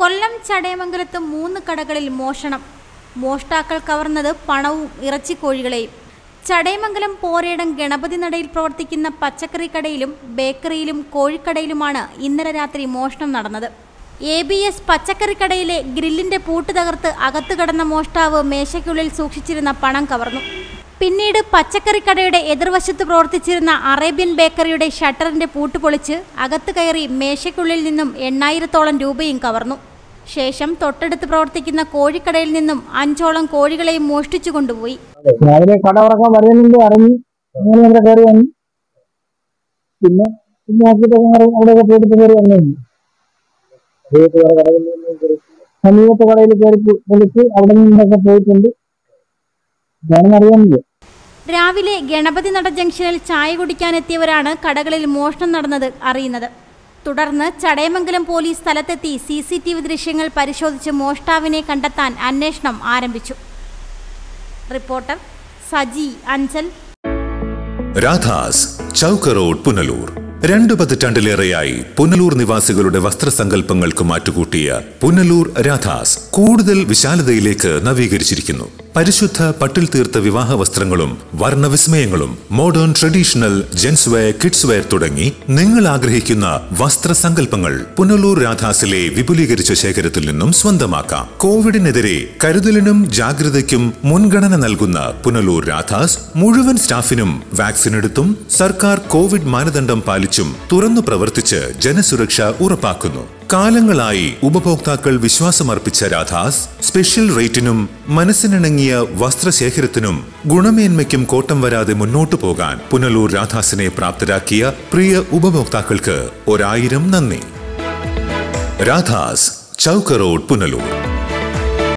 കൊല്ലം ചടയമംഗലത്ത് 3 കടകളിൽ മോഷണം. മോഷ്ടാക്കൾ കവർന്നത് പണവും ഇറച്ചിക്കോഴികളെയും. ചടയമംഗലം പോരേടം ഗണപതി നടയിൽ പ്രവർത്തിക്കുന്ന പച്ചക്കറി കടയിലും ബേക്കറിയിലും കോഴിക്കടയിലുമാണ് ഇന്നലെ രാത്രി മോഷണം നടന്നത്. ABS പച്ചക്കറി കടയിലെ ഗ്രില്ലിന്റെ പൂട്ട് തകർത്ത് അകത്തു കടന്ന മോഷ്ടാവ് മേശയ്ക്കുള്ളിൽ സൂക്ഷിച്ചിരുന്ന പണം കവർന്നു. പിന്നീട് പച്ചക്കറി കടയുടെ എതിർവശത്ത് പ്രവർത്തിച്ചിരുന്ന അറേബ്യൻ ബേക്കറിയുടെ ഷട്ടറിന്റെ പൂട്ട് പൊളിച്ച് അകത്ത് കയറി മേശയ്ക്കുള്ളിൽ നിന്നും 8000-ഓളം രൂപയും കവർന്നു. ശേഷം തൊട്ടടുത്ത് പ്രവർത്തിക്കുന്ന കോഴിക്കടയിൽ നിന്നും 5ഓളം കോഴികളെയും മോഷ്ടിച്ചു കൊണ്ടുപോയി. രാവിലെ ഗണപതി നട ജംഗ്ഷനിൽ ചായ കുടിക്കാനെത്തിയവരാണ് കടകളിൽ മോഷണം നടന്നത് അറിയുന്നത്. തുടർന്ന് ചടയമംഗലം പോലീസ് സ്ഥലത്തെത്തി CCTV ദൃശ്യങ്ങൾ പരിശോധിച്ച് മോഷ്ടാവിനെ കണ്ടെത്താൻ അന്വേഷണം ആരംഭിച്ചു. റിപ്പോർട്ടർ സജി അഞ്ചൽ. രാധാസ്, ചൗക്ക് റോഡ്, പുനലൂർ. 2 പതിറ്റാണ്ടിലേറെയായി പുനലൂർ നിവാസികളുടെ വസ്ത്രസങ്കല്പങ്ങൾക്ക് മാറ്റുകൂട്ടിയ പുനലൂർ രാധാസ് കൂടുതൽ വിശാലതയിലേക്ക് നവീകരിച്ചിരിക്കുന്നു. പരിശുദ്ധ പട്ടിൽ തീർത്ത വിവാഹ വസ്ത്രങ്ങളും വർണ്ണവിസ്മയങ്ങളും modern traditional gents wear, kids wear തുടങ്ങി നിങ്ങൾ ആഗ്രഹിക്കുന്ന വസ്ത്രസങ്കല്പങ്ങൾ പുനലൂർ രാധാസിലെ വിപുലീകരിച്ച ശേഖരത്തിൽ നിന്നും സ്വന്തമാക്കാം. കോവിഡിനെതിരെ കരുതലിനും ജാഗ്രതയ്ക്കും മുൻഗണന നൽകുന്ന പുനലൂർ രാധാസ് മുഴുവൻ സ്റ്റാഫിനും വാക്സിൻ എടുത്തും സർക്കാർ കോവിഡ് മാനദണ്ഡം പാലിച്ചും തുറന്നു പ്രവർത്തിച്ച് ജനസുരക്ഷ ഉറപ്പാക്കുന്നു. കാലങ്ങളായി ഉപഭോക്താക്കൾ വിശ്വാസമർപ്പിച്ച രാധാസ് സ്പെഷ്യൽ റേറ്റിനും മനസ്സിനിണങ്ങിയ വസ്ത്രശേഖരത്തിനും ഗുണമേന്മയ്ക്കും കോട്ടം വരാതെ മുന്നോട്ടു പോകാൻ പുനലൂർ രാധാസിനെ പ്രാപ്തരാക്കിയ പ്രിയ ഉപഭോക്താക്കൾക്ക് 1000 നന്ദി. രാധാസ്, ചൗക്ക് റോഡ്, പുനലൂർ.